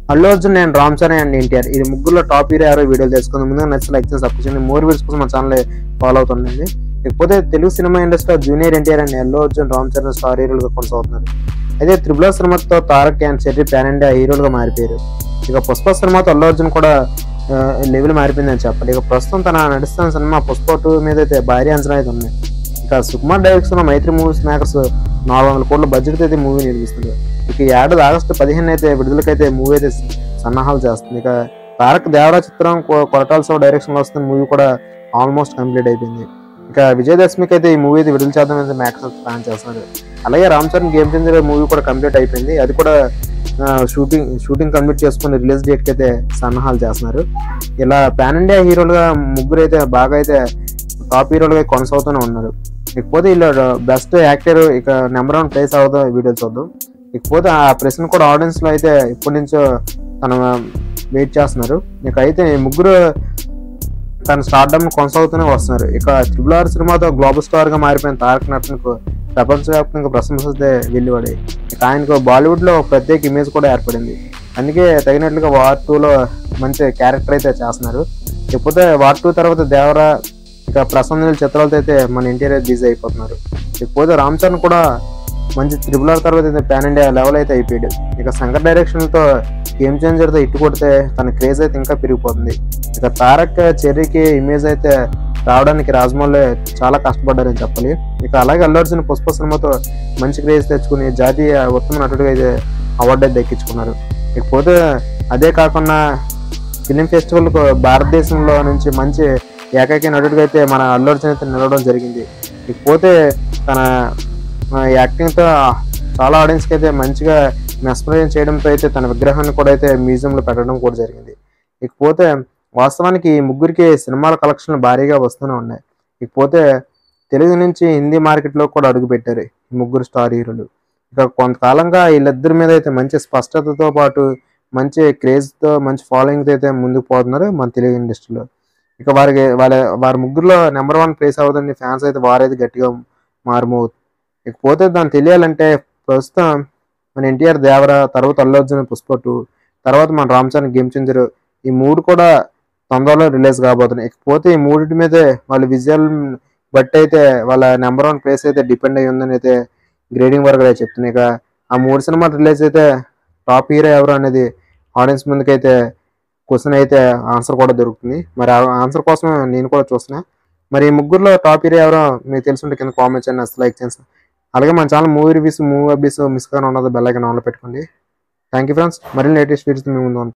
Allu Arjun and Ram Charan and NTR ఇది ముగ్గురులో top hero ఎవరో వీడియోలు తెలుసుకుందాం. ముందుగా నచ్చిన లైక్ చేసి సబ్స్క్రైబ్ చేయండి. మోర్ వీడియోస్ కోసం మా ఛానల్ ఫాలో అవుతుండండి. ఇకపోతే తెలుగు సినిమా ఇండస్ట్రీలో junior NTR and Allu Arjun Ram Charan star హీరోలుగా కొనసాగుతున్నారు. అయితే త్రిబుల్ ఆర్ సినిమాతో Tarak and Cherry pan India హీరోలుగా మారిపోయారు. ఇక పుష్ప సినిమాతో అల్లు అర్జున్ కూడా లెవెల్ మారిపోయిందని చెప్పాలి. ఇక ప్రస్తుతం తన నడుస్తున్న సినిమా పుష్ప 2 మీద అయితే భారీ అంచనా అయితే ఉన్నాయి. ఇక Sukumar direction Mythri movies makers 400 కోట్ల బడ్జెట్ అయితే మూవీ నిర్మిస్తున్నారు. ఇక ఈ ఏడాది ఆగస్టు 15 అయితే విడుదలకైతే మూవీ అయితే సన్నాహాలు చేస్తుంది. ఇక తారక్ దేవరా చిత్రం కొరటాల డైరెక్షన్ లో వస్తున్న మూవీ కూడా ఆల్మోస్ట్ కంప్లీట్ అయిపోయింది. ఇక విజయదశమికి అయితే ఈ మూవీ అయితే విడుదల చేద్దామని మేకర్స్ ప్లాన్ చేస్తున్నారు. అలాగే Ram Charan game changer movie కూడా కంప్లీట్ అయిపోయింది. అది కూడా షూటింగ్ కంప్లీట్ చేసుకుని రిలీజ్ డేట్ కి అయితే సన్నాహాలు చేస్తున్నారు. ఇలా పాన్ ఇండియా హీరోలుగా ముగ్గురు అయితే బాగా అయితే టాప్ హీరోలుగా కొనసాగుతూనే ఉన్నారు. ఇకపోతే ఇలా బెస్ట్ యాక్టర్ ఇక నెంబర్ 1 ప్లేస్ అవుతుందో వీడియో చూద్దాం. ఇకపోతే ఆ ప్రశ్న కూడా ఆడియన్స్ లో అయితే ఇప్పటి నుంచో తన వెయిట్ చేస్తున్నారు. ఇక అయితే ముగ్గురు తన స్టార్డమ్ కొనసాగుతూనే వస్తున్నారు. ఇక త్రిబుల్ ఆర్ సినిమాతో గ్లోబల్ స్టార్ గా మారిపోయిన తారక్ నటనకు ప్రపంచవ్యాప్తంగా ప్రశంసతే వెళ్లిపడాయి. ఇక ఆయనకు బాలీవుడ్ లో ప్రత్యేక ఇమేజ్ కూడా ఏర్పడింది. అందుకే తగినట్లుగా వార్ 2లో మంచి క్యారెక్టర్ అయితే చేస్తున్నారు. ఇకపోతే వార్ 2 తర్వాత దేవరా ఇక ప్రసన్న చిత్రాలతో అయితే మన ఎన్టీఆర్ బిజీ అయిపోతున్నారు. ఇకపోతే రామ్ చరణ్ కూడా మంచి త్రిబుల్ ఆర్ తర్వాత అయితే పాన్ ఇండియా లెవెల్ అయితే అయిపోయాడు. ఇక శంకర్ డైరెక్షన్ తో గేమ్ చేంజర్ తో ఇట్టు కొడితే తన క్రేజ్ అయితే ఇంకా పెరిగిపోతుంది. ఇక తారక్ చెర్రీకి ఇమేజ్ అయితే రావడానికి రాజమౌళి చాలా కష్టపడ్డారని చెప్పాలి. ఇక అలాగే అల్లు అర్జున్ పుష్ప సినిమాతో మంచి క్రేజ్ తెచ్చుకుని జాతీయ ఉత్తమ నటుడిగా అయితే అవార్డు అయితే దక్కించుకున్నారు. ఇకపోతే అదే కాకుండా ఫిలిం ఫెస్టివల్ భారతదేశంలో నుంచి మంచి ఏకైక నటుడిగా అయితే మన అల్లు అర్జున్ అయితే నిలవడం జరిగింది. ఇకపోతే తన యాక్టింగ్తో చాలా ఆడియన్స్కి అయితే మంచిగా మెస్మరైజ్ చేయడంతో అయితే తన విగ్రహాన్ని కూడా అయితే మ్యూజియంలో పెట్టడం కూడా జరిగింది. ఇకపోతే వాస్తవానికి ఈ ముగ్గురికి సినిమాల కలెక్షన్లు భారీగా వస్తూనే ఉన్నాయి. ఇకపోతే తెలుగు నుంచి హిందీ మార్కెట్లో కూడా అడుగుపెట్టారు ఈ ముగ్గురు స్టార్ హీరోలు. ఇక కొంతకాలంగా వీళ్ళిద్దరి మీద అయితే మంచి స్పష్టతతో పాటు మంచి క్రేజ్తో మంచి ఫాలోయింగ్తో అయితే ముందుకు పోతున్నారు మన తెలుగు ఇండస్ట్రీలో. ఇక వారి ముగ్గురులో నెంబర్ 1 ప్లేస్ అవుతుంది ఫ్యాన్స్ అయితే వారైతే గట్టిగా మారుమవుతుంది. ఇకపోతే దాన్ని తెలియాలంటే ప్రస్తుతం మన ఎన్టీఆర్ దేవరా, తర్వాత అల్లు అర్జున్ పుష్ప 2, తర్వాత మన రామ్ చరణ్ గేమ్ చేంజర్ ఈ 3 కూడా తొందరలో రిలీజ్ కాబోతున్నాయి. ఇకపోతే ఈ 3 మీదే వాళ్ళ విజయాలు బట్టి అయితే వాళ్ళ నెంబర్ 1 ప్లేస్ అయితే డిపెండ్ అయ్యి ఉందని అయితే గ్రేడింగ్ వరకు అయితే చెప్తున్నాయి. ఇక ఆ 3 సినిమాలు రిలీజ్ అయితే టాప్ హీరో ఎవరు అనేది ఆడియన్స్ ముందుకైతే క్వశ్చన్ అయితే ఆన్సర్ కూడా దొరుకుతుంది. మరి ఆ ఆన్సర్ కోసం నేను కూడా చూస్తున్నా. మరి ఈ ముగ్గురులో టాప్ హీరో ఎవరో మీకు తెలుసుంటే కింద కామెంట్ చేయండి, అసలు లైక్ చేయండి. అలాగే మన channel movie reviews movie updates miss కాకుండా ఉన్నది బెల్ ఐకాన్ ఆన్లో పెట్టుకోండి. Thank you friends. మరిన్ని లేటెస్ట్ వీడియోస్ మీ ముందు